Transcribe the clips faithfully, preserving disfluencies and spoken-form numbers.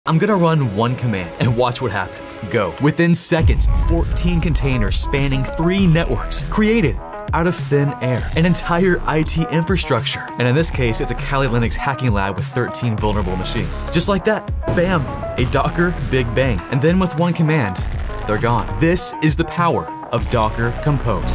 I'm gonna run one command and watch what happens. Go. Within seconds, fourteen containers spanning three networks created out of thin air, an entire I T infrastructure. And in this case, it's a Kali Linux hacking lab with thirteen vulnerable machines. Just like that, bam, a Docker Big Bang. And then with one command, they're gone. This is the power of Docker Compose,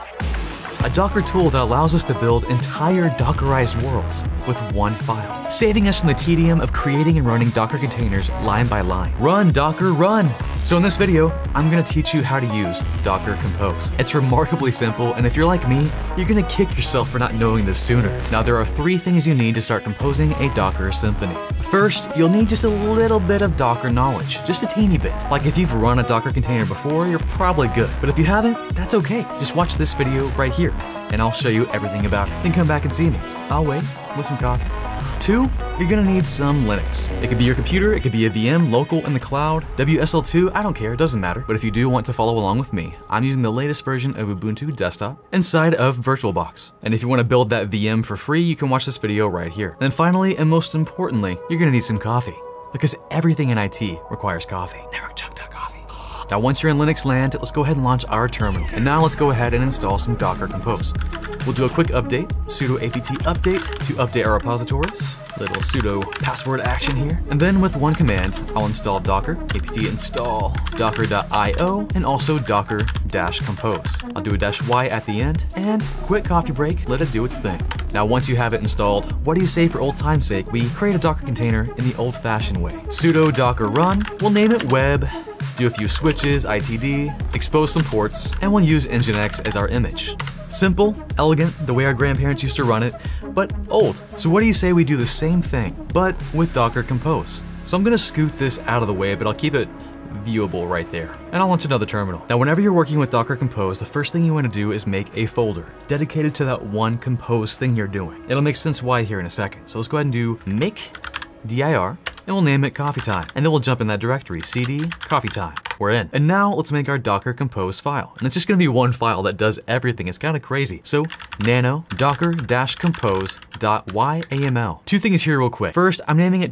a Docker tool that allows us to build entire Dockerized worlds with one file, saving us from the tedium of creating and running Docker containers line by line. Run, Docker, run! So in this video, I'm gonna teach you how to use Docker Compose. It's remarkably simple, and if you're like me, you're gonna kick yourself for not knowing this sooner. Now, there are three things you need to start composing a Docker symphony. First, you'll need just a little bit of Docker knowledge, just a teeny bit. Like if you've run a Docker container before, you're probably good. But if you haven't, that's okay. Just watch this video right here, and I'll show you everything about it. Then come back and see me. I'll wait with some coffee. Two, you're gonna need some Linux. It could be your computer, it could be a V M, local in the cloud, W S L two, I don't care, it doesn't matter. But if you do want to follow along with me, I'm using the latest version of Ubuntu Desktop inside of VirtualBox. And if you wanna build that V M for free, you can watch this video right here. And then finally, and most importantly, you're gonna need some coffee, because everything in I T requires coffee. Never chugged that coffee. Now, once you're in Linux land, let's go ahead and launch our terminal. And now let's go ahead and install some Docker Compose. We'll do a quick update, sudo apt update to update our repositories. Little sudo password action here. And then with one command, I'll install Docker, apt install docker.io, and also docker-compose. I'll do a dash y at the end, and quick coffee break, let it do its thing. Now, once you have it installed, what do you say for old time's sake, we create a Docker container in the old-fashioned way. Sudo docker run, we'll name it web, do a few switches, I T D, expose some ports, and we'll use Nginx as our image. Simple, elegant, the way our grandparents used to run it, but old. So what do you say we do the same thing, but with Docker Compose? So I'm gonna scoot this out of the way, but I'll keep it viewable right there. And I'll launch another terminal. Now, whenever you're working with Docker Compose, the first thing you wanna do is make a folder dedicated to that one Compose thing you're doing. It'll make sense why here in a second. So let's go ahead and do make dir, and we'll name it Coffee Time. And then we'll jump in that directory, cd coffee time. We're in. And now let's make our Docker Compose file. And it's just gonna be one file that does everything. It's kind of crazy. So nano docker-compose.yaml. Two things here real quick. First, I'm naming it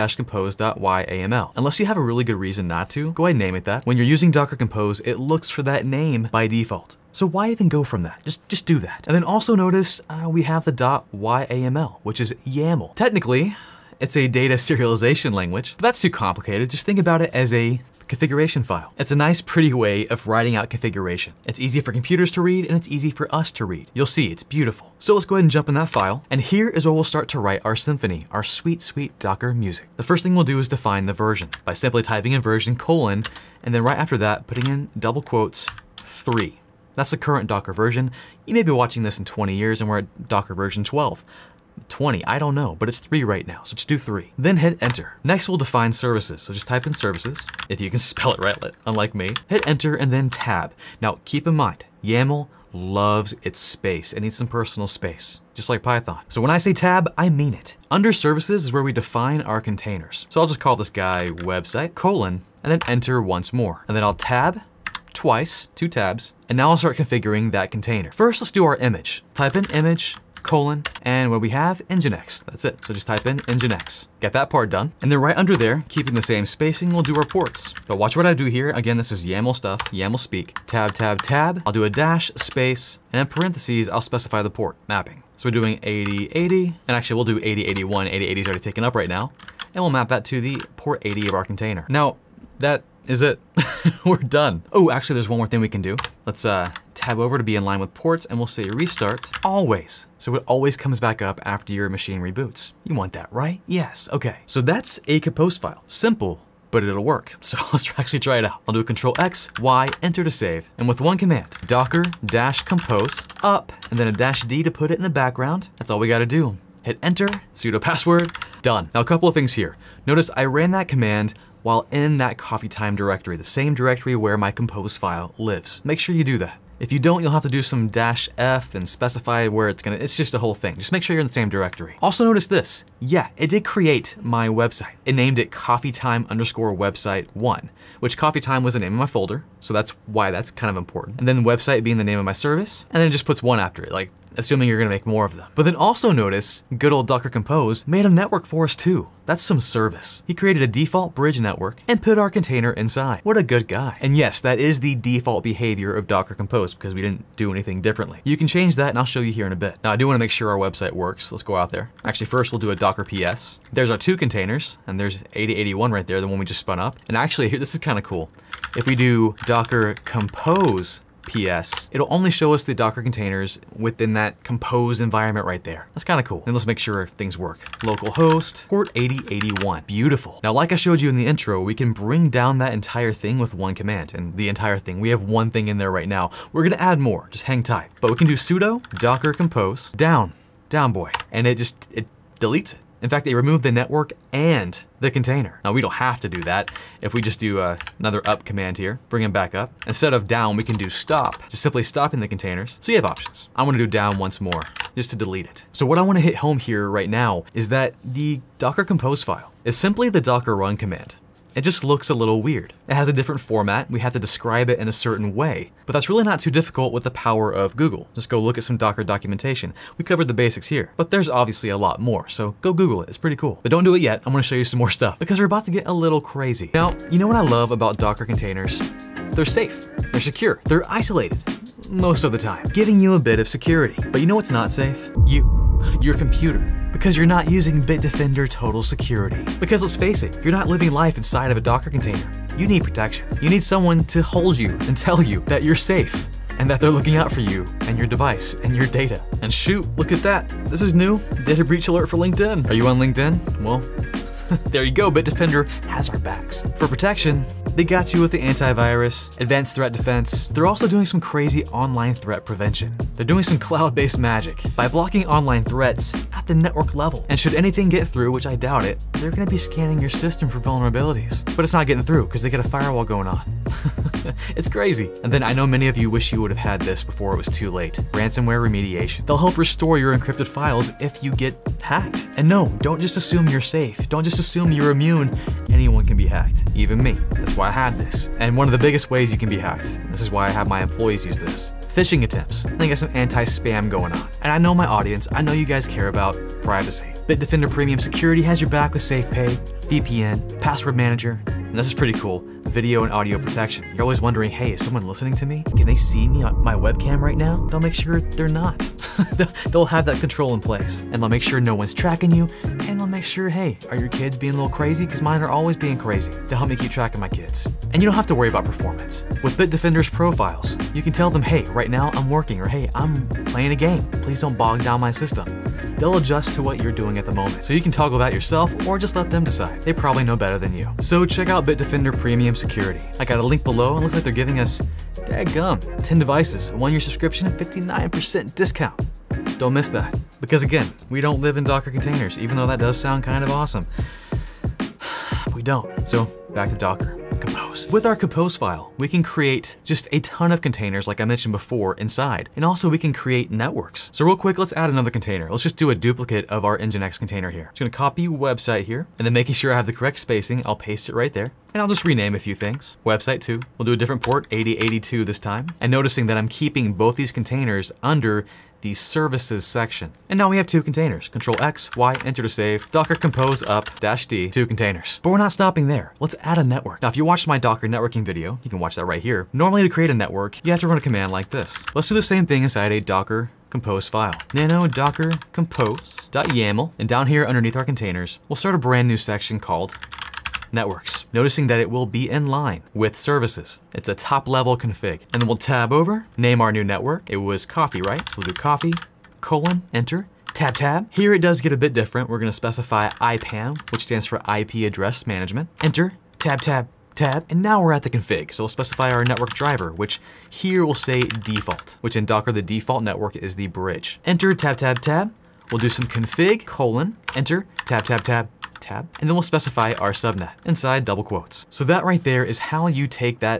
docker-compose.yaml. Unless you have a really good reason not to, go ahead and name it that. When you're using Docker Compose, it looks for that name by default. So why even go from that? Just, just do that. And then also notice uh, we have the .yaml, which is YAML. Technically, it's a data serialization language, but that's too complicated. Just think about it as a configuration file. It's a nice, pretty way of writing out configuration. It's easy for computers to read, and it's easy for us to read. You'll see, it's beautiful. So let's go ahead and jump in that file, and here is where we'll start to write our symphony, our sweet, sweet Docker music. The first thing we'll do is define the version by simply typing in version colon, and then right after that, putting in double quotes, three. That's the current Docker version. You may be watching this in twenty years, and we're at Docker version twelve. twenty, I don't know, but it's three right now, so just do three. Then hit enter. Next, we'll define services. So just type in services, if you can spell it right, unlike me. Hit enter and then tab. Now, keep in mind, YAML loves its space. It needs some personal space, just like Python. So when I say tab, I mean it. Under services is where we define our containers. So I'll just call this guy website, colon, and then enter once more. And then I'll tab twice, two tabs, and now I'll start configuring that container. First, let's do our image. Type in image, colon, and what we have, Nginx. That's it. So just type in Nginx. Get that part done. And then right under there, keeping the same spacing, we'll do our ports. But watch what I do here. Again, this is YAML stuff, YAML speak. Tab, tab, tab. I'll do a dash, space, and in parentheses, I'll specify the port mapping. So we're doing eighty eighty, and actually we'll do eighty eighty-one. eighty eighty is already taken up right now. And we'll map that to the port eighty of our container. Now, that is it. We're done. Oh, actually, there's one more thing we can do. Let's uh, tab over to be in line with ports, and we'll say restart always. So it always comes back up after your machine reboots. You want that, right? Yes, okay. So that's a Compose file. Simple, but it'll work. So let's actually try it out. I'll do a control X, Y, enter to save. And with one command, docker-compose up, and then a dash D to put it in the background. That's all we gotta do. Hit enter, sudo password, done. Now a couple of things here. Notice I ran that command while in that Coffee Time directory, the same directory where my Compose file lives. Make sure you do that. If you don't, you'll have to do some dash F and specify where it's gonna, it's just a whole thing. Just make sure you're in the same directory. Also notice this. Yeah, it did create my website. It named it coffeetime underscore website one, which coffeetime was the name of my folder. So that's why that's kind of important. And then the website being the name of my service. And then it just puts one after it, like assuming you're gonna make more of them. But then also notice good old Docker Compose made a network for us too. That's some service. He created a default bridge network and put our container inside. What a good guy. And yes, that is the default behavior of Docker Compose because we didn't do anything differently. You can change that and I'll show you here in a bit. Now I do wanna make sure our website works. Let's go out there. Actually, first we'll do a Docker P S. There's our two containers and there's eighty eighty-one right there, the one we just spun up. And actually here, this is kind of cool. If we do Docker Compose P S, it'll only show us the Docker containers within that Compose environment right there. That's kind of cool. And let's make sure things work. Localhost, port eighty eighty-one. Beautiful. Now, like I showed you in the intro, we can bring down that entire thing with one command, and the entire thing. We have one thing in there right now. We're gonna add more, just hang tight. But we can do sudo docker compose down, down boy, and it just, it deletes it. In fact, they removed the network and the container. Now we don't have to do that. If we just do uh, another up command here, bring them back up. Instead of down, we can do stop, just simply stopping the containers. So you have options. I wanna do down once more, just to delete it. So what I wanna hit home here right now is that the Docker Compose file is simply the Docker run command. It just looks a little weird. It has a different format. We have to describe it in a certain way, but that's really not too difficult with the power of Google. Just go look at some Docker documentation. We covered the basics here, but there's obviously a lot more, so go Google it. It's pretty cool. But don't do it yet. I'm gonna show you some more stuff because we're about to get a little crazy. Now, you know what I love about Docker containers? They're safe, they're secure, they're isolated most of the time, giving you a bit of security. But you know what's not safe? You, your computer. Because you're not using Bitdefender Total Security. Because let's face it, you're not living life inside of a Docker container. You need protection. You need someone to hold you and tell you that you're safe and that they're looking out for you and your device and your data. And shoot, look at that. This is new. Data breach alert for LinkedIn. Are you on LinkedIn? Well, there you go. Bitdefender has our backs. For protection, they got you with the antivirus, advanced threat defense. They're also doing some crazy online threat prevention. They're doing some cloud-based magic by blocking online threats at the network level. And should anything get through, which I doubt it, they're gonna be scanning your system for vulnerabilities. But it's not getting through because they got a firewall going on. It's crazy. And then I know many of you wish you would have had this before it was too late. Ransomware remediation. They'll help restore your encrypted files if you get hacked. And no, don't just assume you're safe. Don't just assume you're immune. Anyone can be hacked, even me. That's why I had this. And one of the biggest ways you can be hacked, this is why I have my employees use this, phishing attempts. They got some anti-spam going on. And I know my audience, I know you guys care about privacy. Bitdefender Premium Security has your back with SafePay, V P N, Password Manager, and this is pretty cool, video and audio protection. You're always wondering, hey, is someone listening to me? Can they see me on my webcam right now? They'll make sure they're not. They'll have that control in place, and they'll make sure no one's tracking you, and they'll make sure, hey, are your kids being a little crazy? Because mine are always being crazy. They'll help me keep track of my kids. And you don't have to worry about performance. With Bitdefender's profiles, you can tell them, hey, right now I'm working, or hey, I'm playing a game. Please don't bog down my system. They'll adjust to what you're doing at the moment. So you can toggle that yourself or just let them decide. They probably know better than you. So check out Bitdefender Premium Security. I got a link below and it looks like they're giving us, daggum, ten devices, a one-year subscription, and fifty-nine percent discount. Don't miss that. Because again, we don't live in Docker containers, even though that does sound kind of awesome. We don't. So back to Docker. Compose. With our Compose file, we can create just a ton of containers like I mentioned before inside, and also we can create networks. So real quick, let's add another container. Let's just do a duplicate of our Nginx container here. I'm just gonna copy website here, and then making sure I have the correct spacing, I'll paste it right there. And I'll just rename a few things. Website two, we'll do a different port, eighty eighty-two this time. And noticing that I'm keeping both these containers under the services section. And now we have two containers. Control X, Y, enter to save, Docker Compose up, dash D, two containers. But we're not stopping there. Let's add a network. Now, if you watched my Docker networking video, you can watch that right here. Normally to create a network, you have to run a command like this. Let's do the same thing inside a Docker Compose file. Nano docker compose.yaml, and down here underneath our containers, we'll start a brand new section called networks, noticing that it will be in line with services. It's a top level config. And then we'll tab over, name our new network. It was coffee, right? So we'll do coffee, colon, enter, tab, tab. Here it does get a bit different. We're gonna specify I P A M, which stands for I P address management. Enter, tab, tab, tab. And now we're at the config. So we'll specify our network driver, which here will say default, which in Docker, the default network is the bridge. Enter, tab, tab, tab. We'll do some config, colon, enter, tab, tab, tab, tab, and then we'll specify our subnet inside double quotes. So that right there is how you take that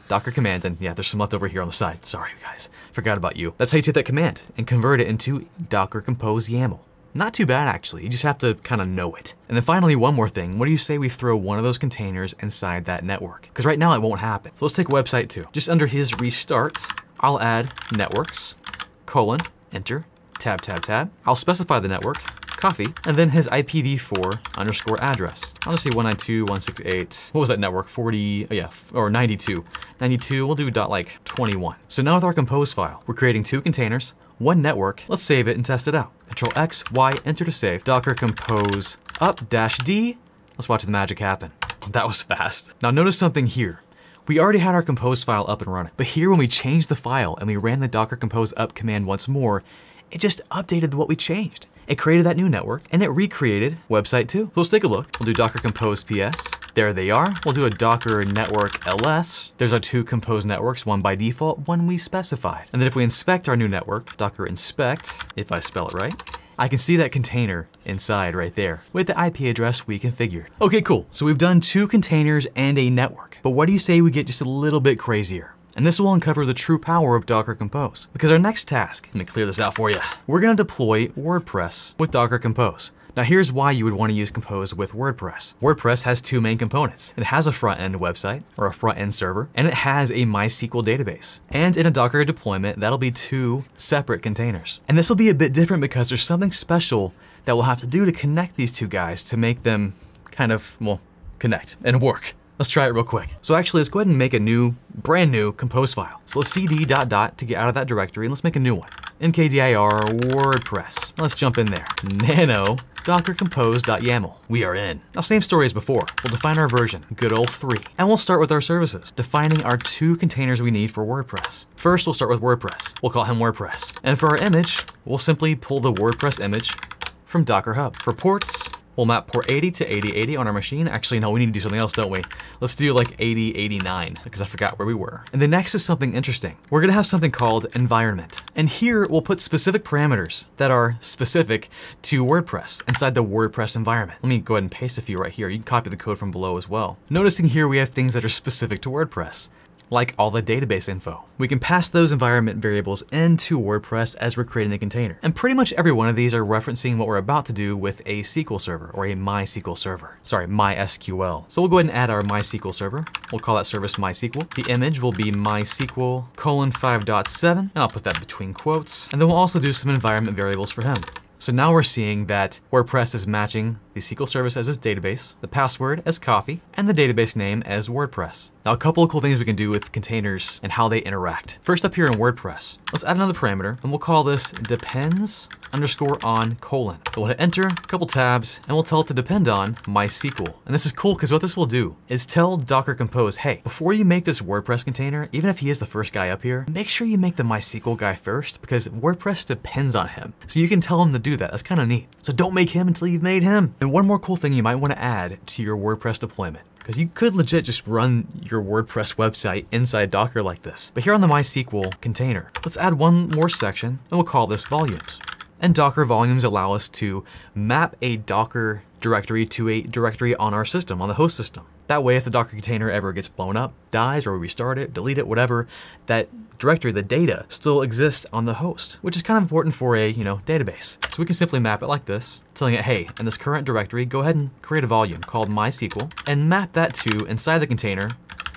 Docker command, and yeah, there's some left over here on the side. Sorry, guys, forgot about you. That's how you take that command and convert it into Docker Compose YAML. Not too bad, actually. You just have to kind of know it. And then finally, one more thing. What do you say we throw one of those containers inside that network? Because right now it won't happen. So let's take website two. Just under his restart, I'll add networks, colon, enter, tab, tab, tab. I'll specify the network, coffee, and then his I P v four underscore address. I'll just say one ninety-two dot one sixty-eight. What was that network? forty, oh yeah, or ninety-two. ninety-two, we'll do dot like twenty-one. So now with our compose file, we're creating two containers, one network. Let's save it and test it out. Control X, Y, enter to save. Docker compose up dash D. Let's watch the magic happen. That was fast. Now notice something here. We already had our compose file up and running, but here when we changed the file and we ran the docker compose up command once more, it just updated what we changed. It created that new network and it recreated website two. So let's take a look. We'll do docker compose P S. There they are. We'll do a docker network L S. There's our two compose networks, one by default, one we specified. And then if we inspect our new network, docker inspect, if I spell it right, I can see that container inside right there with the I P address we configured. Okay, cool. So we've done two containers and a network, but what do you say we get just a little bit crazier? And this will uncover the true power of Docker Compose. Because our next task, let me clear this out for you. We're gonna deploy WordPress with Docker Compose. Now here's why you would want to use Compose with WordPress. WordPress has two main components. It has a front-end website, or a front-end server, and it has a MySQL database. And in a Docker deployment, that'll be two separate containers. And this will be a bit different because there's something special that we'll have to do to connect these two guys to make them kind of, well, connect and work. Let's try it real quick. So actually, let's go ahead and make a new, brand new compose file. So let's cd dot dot to get out of that directory, and let's make a new one. mkdir WordPress. Let's jump in there. Nano docker compose.yaml. We are in. Now, same story as before. We'll define our version, good old three. And we'll start with our services, defining our two containers we need for WordPress. First, we'll start with WordPress. We'll call him WordPress. And for our image, we'll simply pull the WordPress image from Docker Hub. For ports, we'll map port eighty to eighty eighty on our machine. Actually, no, we need to do something else, don't we? Let's do like eighty eighty-nine, because I forgot where we were. And the next is something interesting. We're gonna have something called environment. And here we'll put specific parameters that are specific to WordPress inside the WordPress environment. Let me go ahead and paste a few right here. You can copy the code from below as well. Noticing here we have things that are specific to WordPress, like all the database info. We can pass those environment variables into WordPress as we're creating the container. And pretty much every one of these are referencing what we're about to do with a S Q L server, or a MySQL server. Sorry, MySQL. So we'll go ahead and add our MySQL server. We'll call that service MySQL. The image will be MySQL colon five dot seven, and I'll put that between quotes. And then we'll also do some environment variables for him. So now we're seeing that WordPress is matching the S Q L service as its database, the password as coffee, and the database name as WordPress. Now, a couple of cool things we can do with containers and how they interact. First up here in WordPress, let's add another parameter, and we'll call this depends underscore on colon. We'll hit enter, a couple tabs, and we'll tell it to depend on MySQL. And this is cool because what this will do is tell Docker Compose, hey, before you make this WordPress container, even if he is the first guy up here, make sure you make the MySQL guy first because WordPress depends on him. So you can tell him to do that. That's kind of neat. So don't make him until you've made him. And one more cool thing you might want to add to your WordPress deployment, because you could legit just run your WordPress website inside Docker like this. But here on the MySQL container, let's add one more section, and we'll call this volumes. And Docker volumes allow us to map a Docker directory to a directory on our system, on the host system. That way, if the Docker container ever gets blown up, dies, or we restart it, delete it, whatever, that directory, the data, still exists on the host, which is kind of important for a, you know, database. So we can simply map it like this, telling it, hey, in this current directory, go ahead and create a volume called MySQL, and map that to, inside the container,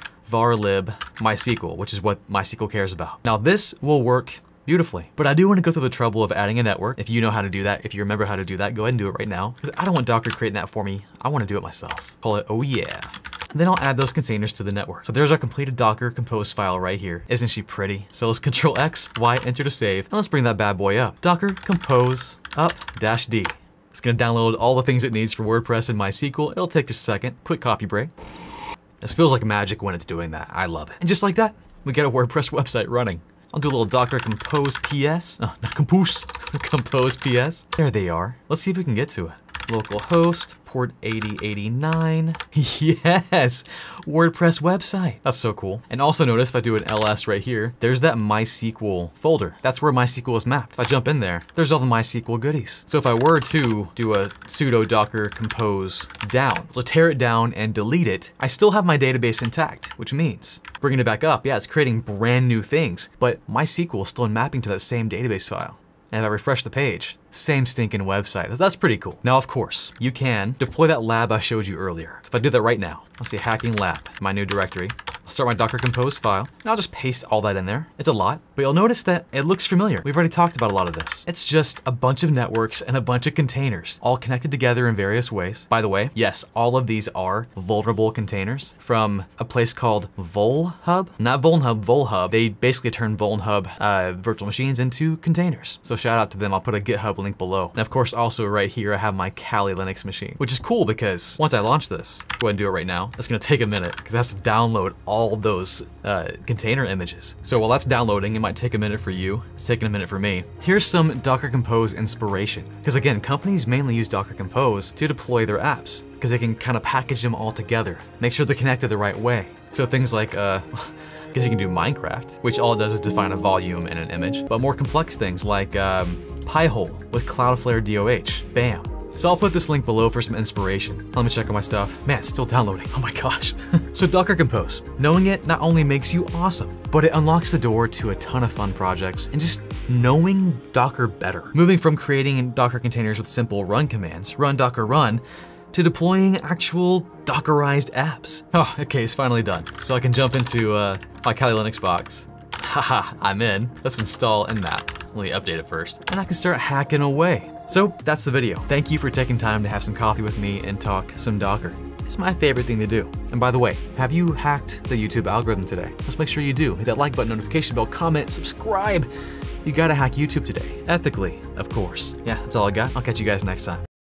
varlib MySQL, which is what MySQL cares about. Now this will work beautifully, but I do want to go through the trouble of adding a network. If you know how to do that, if you remember how to do that, go ahead and do it right now, because I don't want Docker creating that for me. I want to do it myself. Call it, oh yeah. And then I'll add those containers to the network. So there's our completed Docker Compose file right here. Isn't she pretty? So let's Control X, Y, enter to save, and let's bring that bad boy up. Docker Compose up dash D. It's gonna download all the things it needs for WordPress and MySQL. It'll take just a second. Quick coffee break. This feels like magic when it's doing that. I love it. And just like that, we get a WordPress website running. I'll do a little Docker Compose P S. Oh, not Compose. Compose P S. There they are. Let's see if we can get to it. localhost, port eighty eighty-nine. Yes, WordPress website. That's so cool. And also notice if I do an L S right here, there's that MySQL folder. That's where MySQL is mapped. So I jump in there, there's all the MySQL goodies. So if I were to do a sudo docker compose down, so tear it down and delete it, I still have my database intact, which means bringing it back up, yeah, it's creating brand new things, but MySQL is still mapping to that same database file. And if I refresh the page, same stinking website. That's pretty cool. Now, of course, you can deploy that lab I showed you earlier. So if I do that right now, let's see, hacking lab, my new directory. I'll start my Docker Compose file, and I'll just paste all that in there. It's a lot, but you'll notice that it looks familiar. We've already talked about a lot of this. It's just a bunch of networks and a bunch of containers, all connected together in various ways. By the way, yes, all of these are vulnerable containers from a place called Volhub. Not Volhub, Volhub. They basically turn Volhub uh, virtual machines into containers. So shout out to them. I'll put a GitHub link below. And of course, also right here, I have my Kali Linux machine, which is cool because once I launch this, go ahead and do it right now. It's gonna take a minute because it has to download all all those uh, container images. So while that's downloading, it might take a minute for you. It's taking a minute for me. Here's some Docker Compose inspiration. Because again, companies mainly use Docker Compose to deploy their apps because they can kind of package them all together, make sure they're connected the right way. So things like, uh, because you can do Minecraft, which all it does is define a volume and an image, but more complex things like um, Pi-hole with Cloudflare D O H, bam. So I'll put this link below for some inspiration. Let me check on my stuff. Man, it's still downloading, oh my gosh. So Docker Compose, knowing it not only makes you awesome, but it unlocks the door to a ton of fun projects and just knowing Docker better. Moving from creating Docker containers with simple run commands, run Docker run, to deploying actual Dockerized apps. Oh, okay, it's finally done. So I can jump into uh, my Kali Linux box. Haha, I'm in. Let's install Nmap. Let me update it first. And I can start hacking away. So that's the video. Thank you for taking time to have some coffee with me and talk some Docker. It's my favorite thing to do. And by the way, have you hacked the YouTube algorithm today? Let's make sure you do. Hit that like button, notification bell, comment, subscribe. You gotta hack YouTube today. Ethically, of course. Yeah, that's all I got. I'll catch you guys next time.